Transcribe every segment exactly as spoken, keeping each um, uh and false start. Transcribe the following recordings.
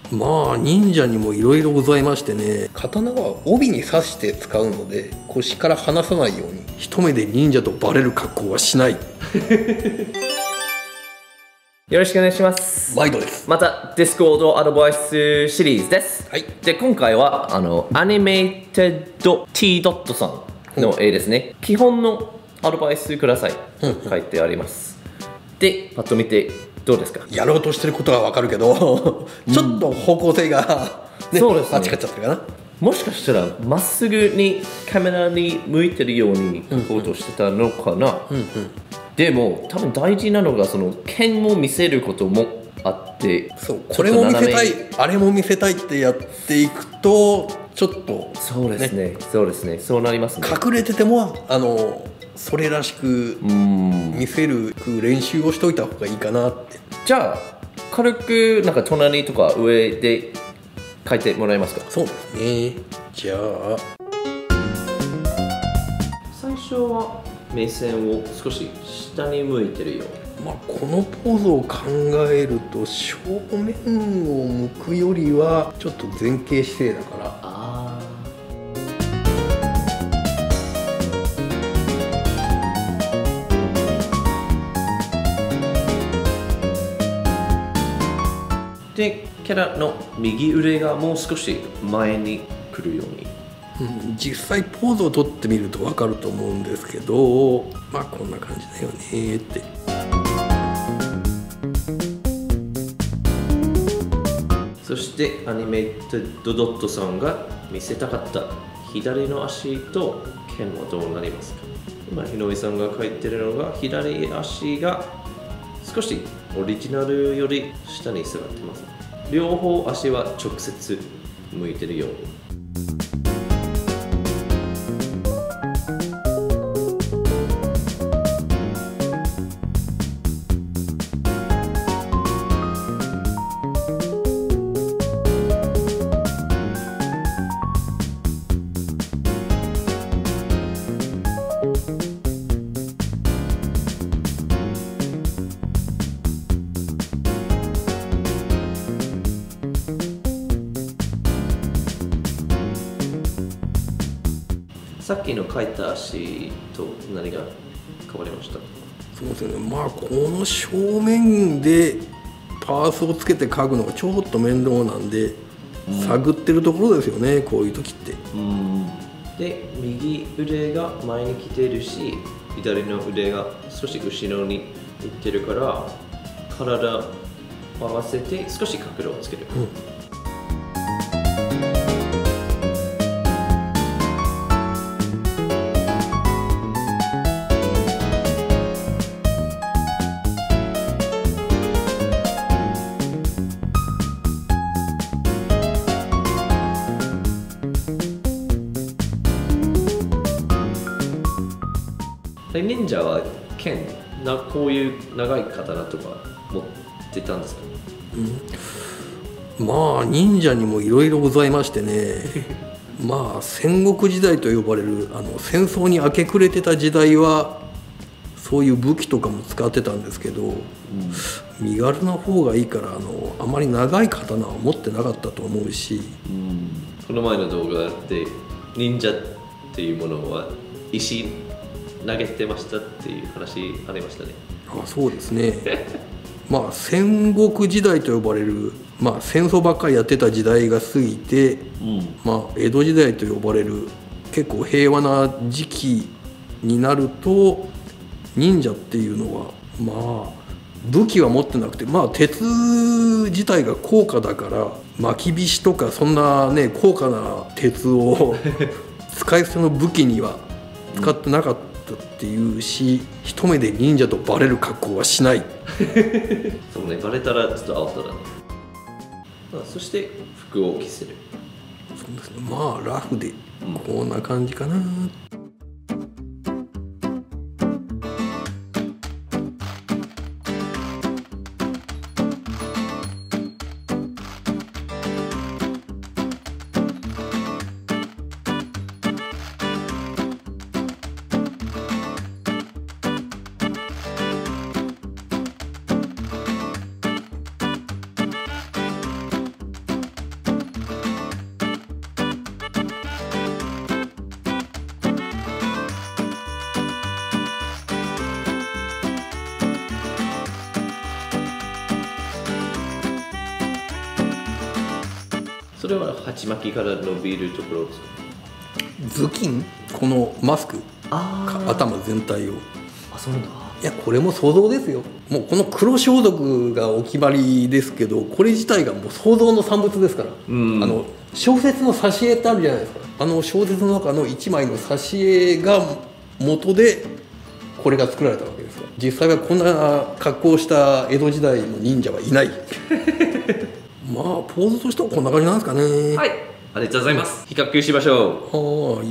まあ忍者にもいろいろございましてね、刀は帯に刺して使うので腰から離さないように一目で忍者とバレる格好はしない。 よろしくお願いします。 ワイドです。 また Discord アドバイスシリーズです。はい。で今回はあのアニメーテッド T ドットさんの絵ですね。基本のアドバイスくださいと書いてあります。でパッと見てどうですか？ やろうとしてることはわかるけどちょっと方向性が、ね、そうですね、あっちかっちゃったかな。 もしかしたらまっすぐにカメラに向いてるように描こうとしてたのかな。でも多分大事なのがその剣を見せることもあって、 そうこれも見せたいあれも見せたいってやっていくとちょっと、ね、 そうですねそうですねそうなりますね。 隠れててもあのそれらしく見せる練習をしといた方がいいかなって。 じゃあ軽くなんか隣とか上で書いてもらえますか？ そうですね。じゃあ最初は目線を少し下に向いてるように、 まあこのポーズを考えると正面を向くよりはちょっと前傾姿勢だから。 あでキャラの右腕がもう少し前に来るように、 うん、実際ポーズをとってみると分かると思うんですけど、まあこんな感じだよねって。 そしてアニメーテッドドットさんが見せたかった左の足と剣はどうなりますか？今井上さんが書いてるのが左足が少しオリジナルより下に座ってます。両方足は直接向いてるように。さっきの描いた足と何が変わりました？ そうですね。まあこの正面でパースをつけて描くのがちょっと面倒なんで、うん、探ってるところですよね、こういう時って。うん、 で右腕が前に来てるし左の腕が少し後ろにいってるから体合わせて少し角度をつける。うん、忍者は剣なこういう長い刀とか持ってたんですか？ うん、まあ忍者にもいろいろございましてねまあ戦国時代と呼ばれるあの戦争に明け暮れてた時代はそういう武器とかも使ってたんですけど、うん、身軽な方がいいからあのあまり長い刀は持ってなかったと思うし、 うん、この前の動画で忍者っていうものは石投げてましたっていう話ありましたね。 あ、そうですねまあ戦国時代と呼ばれる、まあ、戦争ばっかりやってた時代が過ぎて、うん、まあ、江戸時代と呼ばれる結構平和な時期になると忍者っていうのはまあ武器は持ってなくて、まあ鉄自体が高価だから巻き菱とかそんなね高価な鉄を使い捨ての武器には使ってなかったっていうし、一目で忍者とバレる格好はしないそうね、バレたらちょっとアウトだね。まあ、そして服を着せる。 そうですね、まあラフでこんな感じかな。 それは鉢巻きから伸びるところですか？ 頭巾、このマスク、 あ頭全体を。 あ、そうなんだ。 いや、これも想像ですよ。もうこの黒装束がお決まりですけど、これ自体がもう想像の産物ですから。 うん、 あの小説の挿絵ってあるじゃないですか。あの小説の中の一枚の挿絵が元でこれが作られたわけですから。実際はこんな格好をした江戸時代の忍者はいない。まあポーズとしてはこんな感じなんですかね。 はい、ありがとうございます。比較しましょう。 はーい。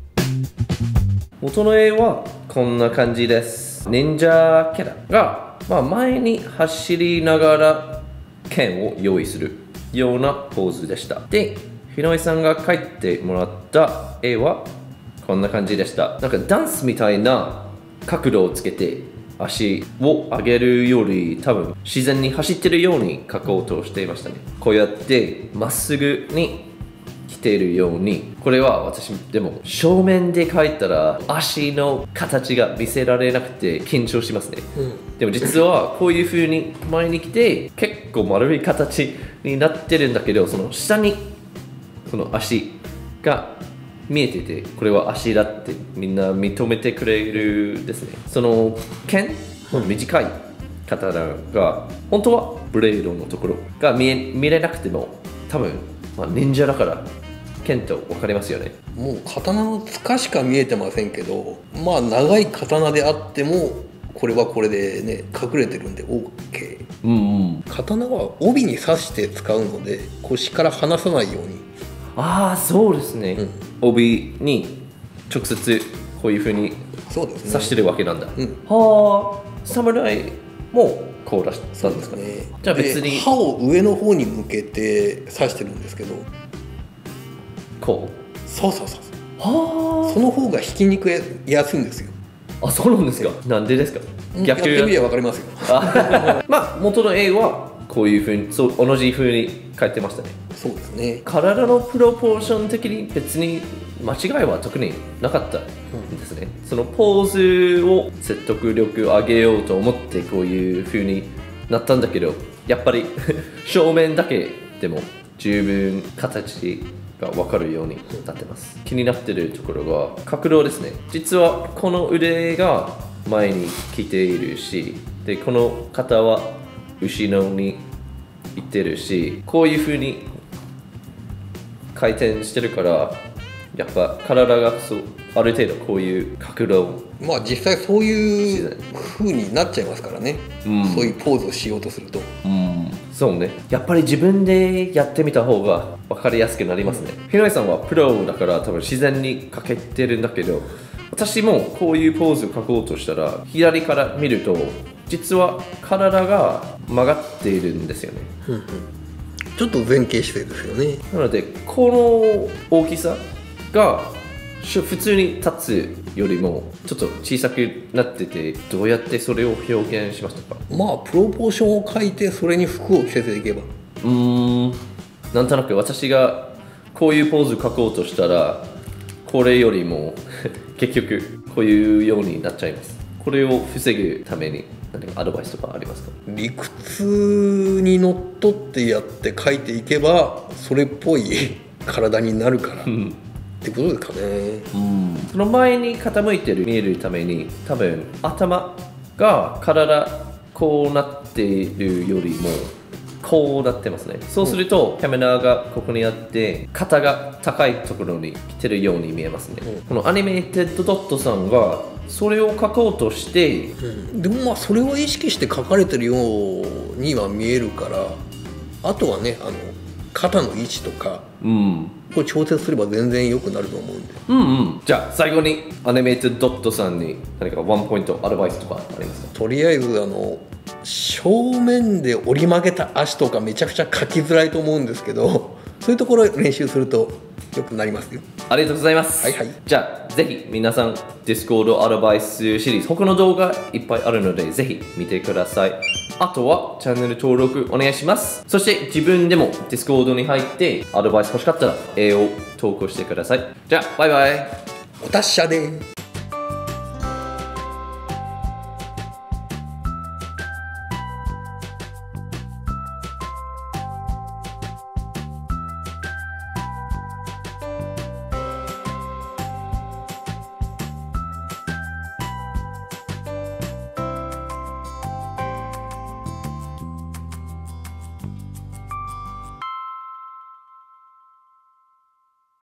元の絵はこんな感じです。忍者キャラが、まあ、前に走りながら剣を用意するようなポーズでした。で、日野井さんが描いてもらった絵はこんな感じでした。なんかダンスみたいな角度をつけて足を上げるより多分自然に走ってるように描こうとしていましたね。こうやってまっすぐに来ているように、これは私でも正面で描いたら足の形が見せられなくて緊張しますね、うん、でも実はこういう風に前に来て結構丸い形になってるんだけど、その下にその足が見えてて、これは足だってみんな認めてくれるですね。その剣の短い刀が本当はブレードのところが見え見れなくても多分まあ、忍者だから剣と分かりますよね。 もう刀の柄しか見えてませんけど、まあ長い刀であってもこれはこれでね隠れてるんで OK、うんうん、刀は帯に刺して使うので腰から離さないように。 ああそうですね、うん、帯に直接こういうふうに刺してるわけなんだ、うん、はあ、侍もこう出したんですかね。じゃあ別に刃を上の方に向けて刺してるんですけど、 こうそうそうそうはあ、その方が引きにくいやすいんですよ。 あ、そうなんですか。なんでですか。 逆やってみれば分かりますよ。 まあ元の絵はこういうふうにそう同じふうに描いてましたね。 そうですね。 体のプロポーション的に別に間違いは特になかったんですね、うん、そのポーズを説得力上げようと思ってこういう風になったんだけど、やっぱり正面だけでも十分形が分かるようになってます。気になってるところが角度ですね。実はこの腕が前に来ているし、でこの肩は後ろに行ってるし、こういう風に回転してるからやっぱ体がそうある程度こういう角度、 まあ実際そういう風になっちゃいますからね、うん、そういうポーズをしようとすると、 うん、そうね。やっぱり自分でやってみた方が分かりやすくなりますね、うん、ひろいさんはプロだから多分自然に描けてるんだけど、私もこういうポーズを描こうとしたら左から見ると実は体が曲がっているんですよね、うんうん、 ちょっと前傾姿勢ですよね。 なのでこの大きさが普通に立つよりもちょっと小さくなってて、どうやってそれを表現しましたか。 まあプロポーションを描いてそれに服を着せていけば、 うーん、なんとなく私がこういうポーズ描こうとしたらこれよりも結局こういうようになっちゃいます。これを防ぐために何かアドバイスとかありますか。 理屈にのっとってやって描いていけばそれっぽい体になるからってことですかね、 うん、その前に傾いてる見えるために多分頭が体こうなっているよりもこうなってますね。そうするとキャメラがここにあって肩が高いところに来てるように見えますね、うん、このアニメーテッドドットさんがそれを描こうとして、 うん、でもまあそれを意識して描かれてるようには見えるから、あとはねあの肩の位置とか、うん、これ調節すれば全然良くなると思うんで、 うんうん、じゃあ最後にアニメーテッドドットさんに何かワンポイントアドバイスとかありますか。 とりあえずあの正面で折り曲げた足とかめちゃくちゃ描きづらいと思うんですけど、そういうところ練習すると良くなりますよ。 ありがとうございます、 はいはい、 じゃあぜひ皆さん Discord アドバイスシリーズ他の動画いっぱいあるのでぜひ見てください。あとはチャンネル登録お願いします。そして自分でも Discord に入ってアドバイス欲しかったら絵を投稿してください。じゃあバイバイ。 お達者で。